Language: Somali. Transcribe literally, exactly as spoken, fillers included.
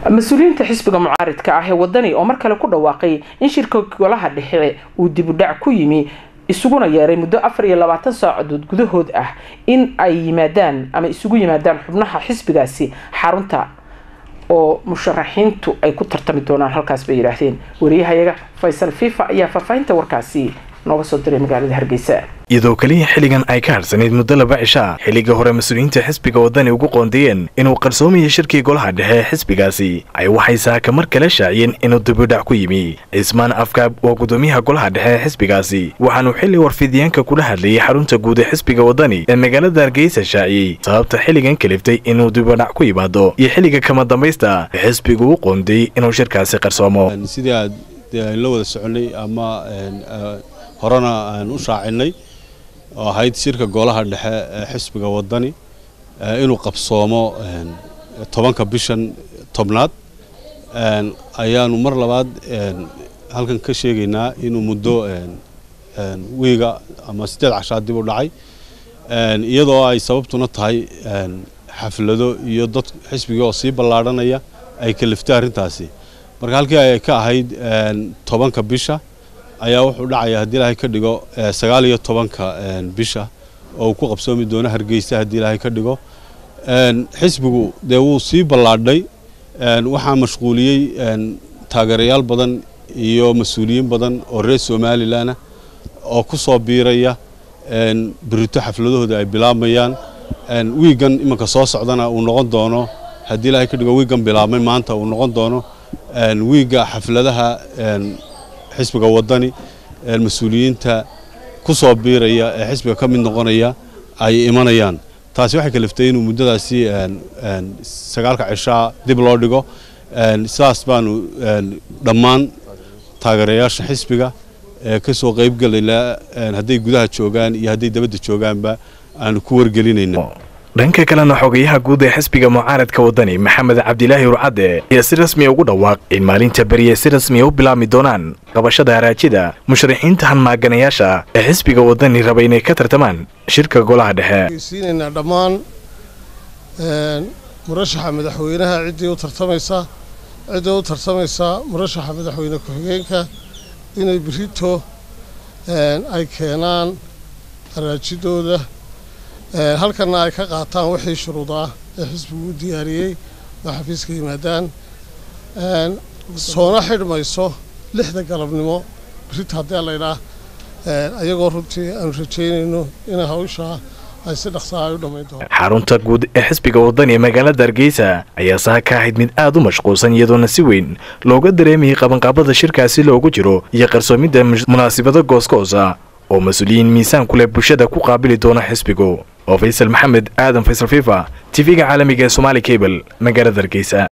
مسؤولين حزب معارض كأهل ودني أو مركل كل واقعي إن شركة كلها دحية ودبدع كيمي السجون ياري مدة أفريقيا لبعتن ساعة جدهود أه إن أي مدان أما السجون مدان حبناها حزب جاسي حارنتا أو مشرحين تو أي كتر تمدون على هالكاس بيرحين وريها يجا فيصل فيفا يا ففين توركاسي نوصل دري مقالة هرجيسة iyadoo kaliya xiligan ay ka harsaneyd muddo laba cisha xiliga hore mas'uuliyiinta xisbiga wadani ugu qoondiyeen inuu qarsoomiyo shirkii golaha dhexe xisbigaasi ay waxay saaka mar kale shaaciyeen inuu dibudhac ku yimi Ismaan Afkaab oo gudoomiyaha golaha dhexe xisbigaasi waxaanu xilli warfidiyaanka kula hadlayay xarunta guud ee xisbiga wadani ee magaalada Hargeysa shaaciyay sababta xiligan kaliftay inuu dibudhac ku yimaado iyo xiliga kama dambaysta xisbigu u qoondiyay inuu shirkaasi qarsoomo sidii aad la wada soconay ama horena aan u shaacinay oo hayd shirka golaha dhexe xisbiga wadani inuu qabsoomo tobanka bishan tobnaad ayaanu mar labaad halkan ka sheegaynaa inuu muddo wiiga ama sideed cashaad dib u dhacay iyadoo ay sababtuna tahay xaflado iyo dad xisbiga oo sii ballaaranaya ay kaliftay arintaasi marka halkii ay ka ahayd tobanka bisha ayaa wuxuu dhacay hadii Ilaahay ka dhigo sagaal iyo tobanka bisha oo ku qabsoomi doona Hargeysa hadii Ilaahay ka dhigo xisbigu de uu sii balaadhay waxa mashquuliyay taageerayaal badan iyo mas'uuliyiin badan oo reer Soomaaliland oo ku soo biiraya birito xafladooda ay bilaabayaan wiigan imanka soo socdana uu noqon doono hadii Ilaahay ka dhigo wiigan bilaabmay maanta uu noqon doono wiiga xafladaha xisbiga wadani mas'uuliyiinta ku soo biiraya ee xisbiga ka mid noqonaya ay imanayaan taasi waxay kaliftay inuu muddadaasi sagaalka cisha dib loo dhigo sidaas baanu dhammaan taageerayaasha xisbiga ee ka soo qayb galaya haday gudaha joogaan iyo haday dibadda joogaanba aanu ku wargelinayna dhanka kalena xogayaha guud ee xisbiga mucaaradka wadani Maxamed Cabdilaahi Rucade ayaa si rasmi ah ugu dhawaaq in maalinta bariye si rasmi ah u bilaami doonaan qabashada haraajida musharaxiinta hanmaaganayaasha ee xisbiga wadani raba inay ka tartamaan shirka golaha dhexe siinayna dhammaan murashaxa madaxweynaha cidii u tartamaysa cidii u tartamaysa murashaxa madaxweyne ku xigeenka inay birito ay keenaan haraajidooda halkana ay ka qaataan wixii shuruud ah ee xisbigu diyaariyay oo xafiiska yimaadaan soona xidhmayso lixda galabnimo birita haddii la yidhaah ayagoo runtii aanu rajaynayno in hawsha ay si dhaqso ah u dhammayn doonto xarunta guud ee xisbiga wadani ee magaalada Hargeysa ayaa saaka ahayd mid aad u mashquulsan iyadoona si weyn looga dareemay qabanqaabada shirkaasi loogu jiro iyo qarsoomida munaasabado goosgoosa oo mas'uuliyiin miisaan kule bulshada ku qaabili doona xisbigu oo Faysal Maxamed Aadan Faysal Fifa T V-ga caalamiga ee Somali Cable magaalada Hargeysa.